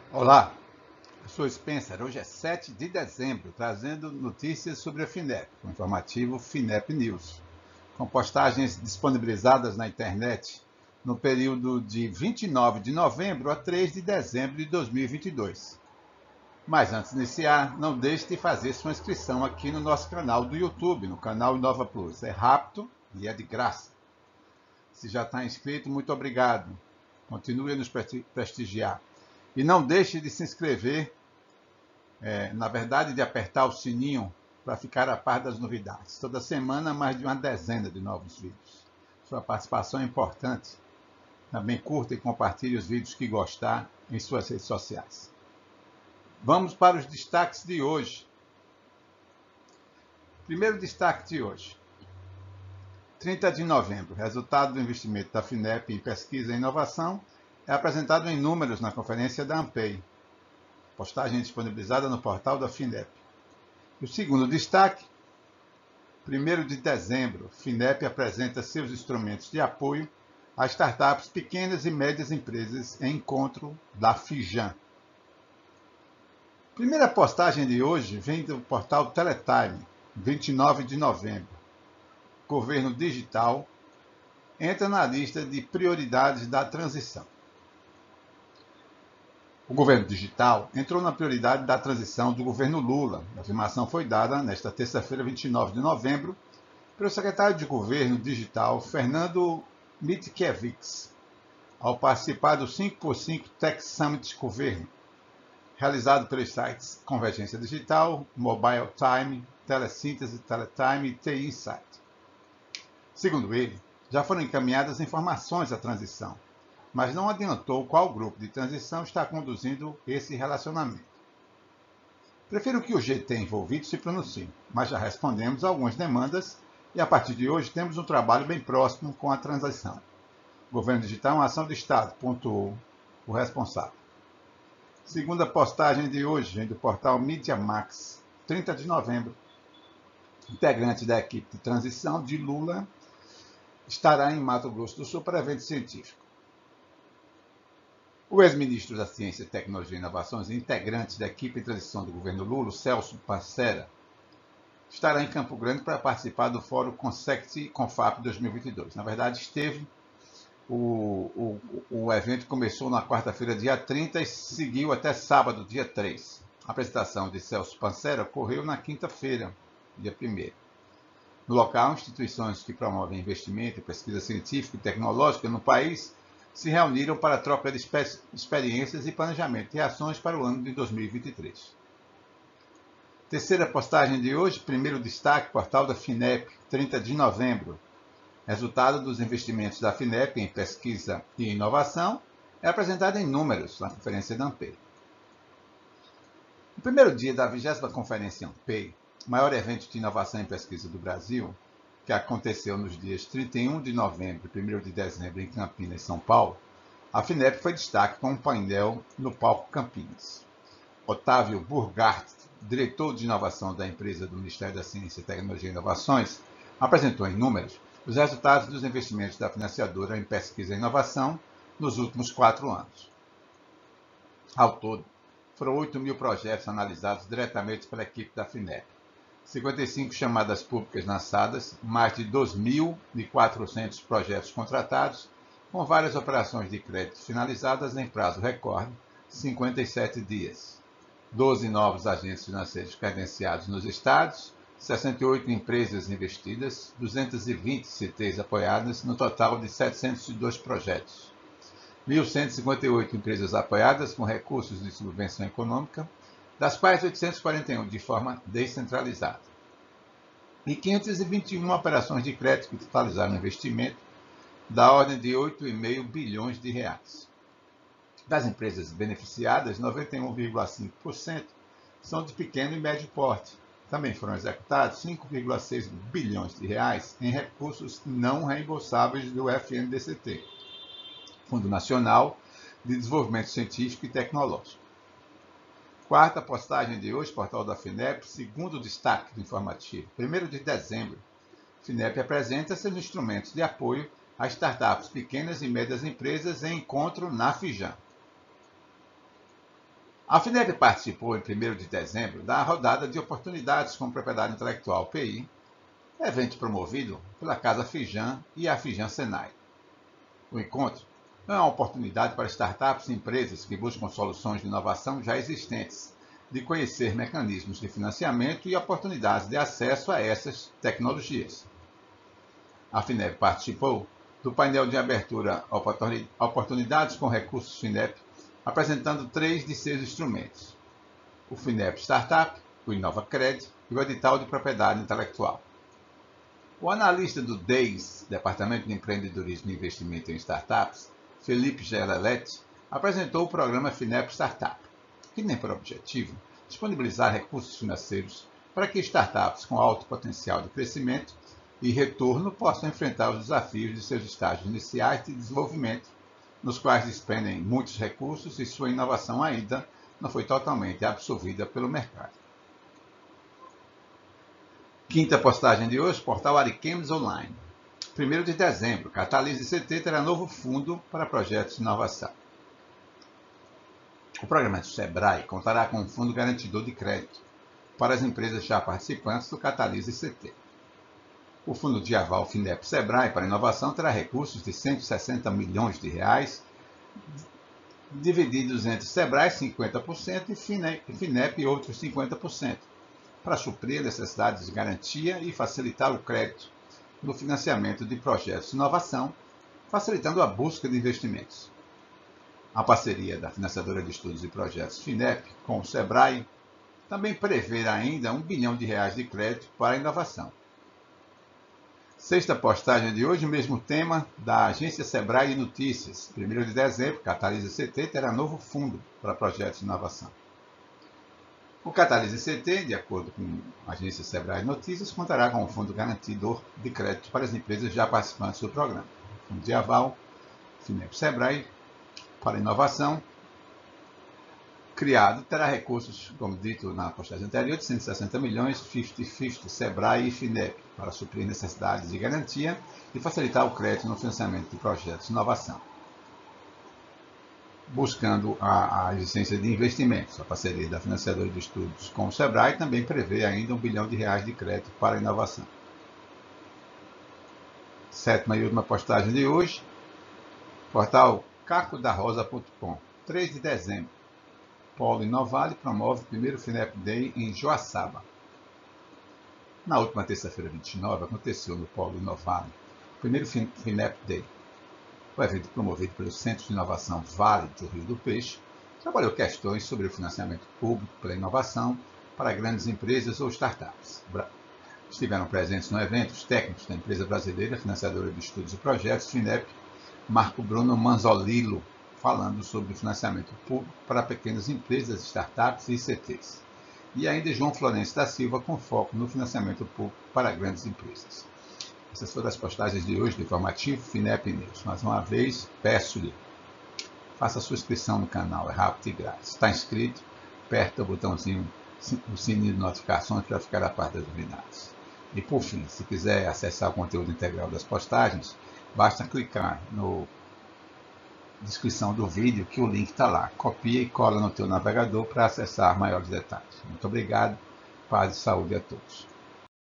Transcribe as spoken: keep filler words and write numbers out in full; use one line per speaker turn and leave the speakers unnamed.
Olá, eu sou Spencer. Hoje é sete de dezembro, trazendo notícias sobre a FINEP, o informativo FINEP News, com postagens disponibilizadas na internet no período de vinte e nove de novembro a três de dezembro de dois mil e vinte e dois. Mas antes de iniciar, não deixe de fazer sua inscrição aqui no nosso canal do YouTube, no canal Inova Plus. É rápido e é de graça. Se já está inscrito, muito obrigado. Continue a nos prestigiar. E não deixe de se inscrever, é, na verdade, de apertar o sininho para ficar a par das novidades. Toda semana, mais de uma dezena de novos vídeos. Sua participação é importante. Também curta e compartilhe os vídeos que gostar em suas redes sociais. Vamos para os destaques de hoje. Primeiro destaque de hoje. trinta de novembro. Resultado do investimento da FINEP em pesquisa e inovação é apresentado em números na conferência da ANPEI. Postagem disponibilizada no portal da FINEP. O segundo destaque, primeiro de dezembro, FINEP apresenta seus instrumentos de apoio a startups pequenas e médias empresas em encontro da FIJAM. Primeira postagem de hoje vem do portal Teletime, vinte e nove de novembro. Governo digital entra na lista de prioridades da transição. O governo digital entrou na prioridade da transição do governo Lula. A afirmação foi dada nesta terça-feira, vinte e nove de novembro, pelo secretário de Governo Digital, Fernando Mitkiewicz, ao participar do cinco por cinco Tech Summit Governo, realizado pelos sites Convergência Digital, Mobile Time, Telesíntese, Teletime e T I Insight. Segundo ele, já foram encaminhadas informações da transição, mas não adiantou qual grupo de transição está conduzindo esse relacionamento. Prefiro que o G T envolvido se pronuncie, mas já respondemos a algumas demandas e a partir de hoje temos um trabalho bem próximo com a transição. Governo digital é uma ação do Estado, pontuou o responsável. Segunda postagem de hoje vem do portal MediaMax, trinta de novembro. Integrante da equipe de transição de Lula estará em Mato Grosso do Sul para evento científico. O ex-ministro da Ciência, Tecnologia e Inovações e integrante da equipe de transição do governo Lula, Celso Pancera, estará em Campo Grande para participar do Fórum Consect Confap dois mil e vinte e dois. Na verdade, esteve, o, o, o evento começou na quarta-feira, dia trinta, e seguiu até sábado, dia três. A apresentação de Celso Pancera ocorreu na quinta-feira, dia primeiro. No local, instituições que promovem investimento, pesquisa científica e tecnológica no país se reuniram para a troca de experiências e planejamento de ações para o ano de dois mil e vinte e três. Terceira postagem de hoje, primeiro destaque, portal da FINEP, trinta de novembro. Resultado dos investimentos da FINEP em pesquisa e inovação é apresentado em números na conferência da ANPEI. No primeiro dia da vigésima Conferência ANPEI, maior evento de inovação em pesquisa do Brasil, que aconteceu nos dias trinta e um de novembro e primeiro de dezembro em Campinas, São Paulo, a FINEP foi destaque com um painel no palco Campinas. Otávio Burgart, diretor de inovação da empresa do Ministério da Ciência, Tecnologia e Inovações, apresentou em números os resultados dos investimentos da financiadora em pesquisa e inovação nos últimos quatro anos. Ao todo, foram oito mil projetos analisados diretamente pela equipe da FINEP. cinquenta e cinco chamadas públicas lançadas, mais de dois mil e quatrocentos projetos contratados, com várias operações de crédito finalizadas em prazo recorde, cinquenta e sete dias. doze novos agentes financeiros credenciados nos estados, sessenta e oito empresas investidas, duzentas e vinte C Ts apoiadas, no total de setecentos e dois projetos. mil cento e cinquenta e oito empresas apoiadas com recursos de subvenção econômica, das quais oitocentos e quarenta e um de forma descentralizada. E quinhentas e vinte e uma operações de crédito que totalizaram investimento da ordem de oito vírgula cinco bilhões de reais. Das empresas beneficiadas, noventa e um vírgula cinco por cento são de pequeno e médio porte. Também foram executados cinco vírgula seis bilhões de reais em recursos não reembolsáveis do F N D C T, Fundo Nacional de Desenvolvimento Científico e Tecnológico. Quarta postagem de hoje, portal da FINEP, segundo destaque do informativo. primeiro de dezembro, FINEP apresenta seus instrumentos de apoio a startups pequenas e médias empresas em encontro na FIJAM. A Finep participou em primeiro de dezembro da rodada de oportunidades com propriedade intelectual P I, evento promovido pela Casa Fijan e a Fijan Senai. O encontro é uma oportunidade para startups e empresas que buscam soluções de inovação já existentes, de conhecer mecanismos de financiamento e oportunidades de acesso a essas tecnologias. A Finep participou do painel de abertura Oportunidades com Recursos Finep, apresentando três de seus instrumentos: o Finep Startup, o InovaCred e o edital de propriedade intelectual. O analista do D E I S, Departamento de Empreendedorismo e Investimento em Startups, Felipe Gelelete, apresentou o programa Finep Startup, que tem por objetivo disponibilizar recursos financeiros para que startups com alto potencial de crescimento e retorno possam enfrentar os desafios de seus estágios iniciais de desenvolvimento, nos quais despendem muitos recursos e sua inovação ainda não foi totalmente absorvida pelo mercado. Quinta postagem de hoje, portal Ariquemes Online. primeiro de dezembro, Catalyse C T terá novo fundo para projetos de inovação. O programa do Sebrae contará com um fundo garantidor de crédito para as empresas já participantes do Catalyse C T. O fundo de aval Finep Sebrae para inovação terá recursos de cento e sessenta milhões de reais, divididos entre Sebrae cinquenta por cento e Finep outros cinquenta por cento, para suprir necessidades de garantia e facilitar o crédito no financiamento de projetos de inovação, facilitando a busca de investimentos. A parceria da financiadora de estudos e projetos Finep com o Sebrae também prevê ainda um bilhão de reais de crédito para a inovação. Sexta postagem de hoje, o mesmo tema da agência Sebrae de Notícias. primeiro de dezembro, Catalyse C T terá novo fundo para projetos de inovação. O Catalyse C T, de acordo com a agência Sebrae de Notícias, contará com um fundo garantidor de crédito para as empresas já participantes do programa. Fundo de aval Finep Sebrae para inovação, criado, terá recursos, como dito na postagem anterior, de cento e sessenta milhões, cinquenta cinquenta, Sebrae e Finep, para suprir necessidades de garantia e facilitar o crédito no financiamento de projetos de inovação, buscando a, a existência de investimentos. A parceria da financiadora de estudos com o Sebrae também prevê ainda um bilhão de reais de crédito para a inovação. Sétima e última postagem de hoje, portal caco da rosa ponto com, três de dezembro. Polo Inovale promove o primeiro Finep Day em Joaçaba. Na última terça-feira, vinte e nove, aconteceu no Polo Inovale o primeiro Finep Day. O evento, promovido pelo Centro de Inovação Vale do Rio do Peixe, trabalhou questões sobre o financiamento público pela inovação para grandes empresas ou startups. Estiveram presentes no evento os técnicos da empresa brasileira financiadora de estudos e projetos Finep, Marco Bruno Manzolillo, falando sobre o financiamento público para pequenas empresas, startups e I C Ts. E ainda João Florencio da Silva, com foco no financiamento público para grandes empresas. Essas foram as postagens de hoje do informativo Finep News. Mais uma vez, peço-lhe, faça a sua inscrição no canal, é rápido e grátis. Está inscrito? Aperta o botãozinho, o sininho de notificações para ficar a par das novidades. E por fim, se quiser acessar o conteúdo integral das postagens, basta clicar no descrição do vídeo que o link está lá. Copia e cola no teu navegador para acessar maiores detalhes. Muito obrigado. Paz e saúde a todos.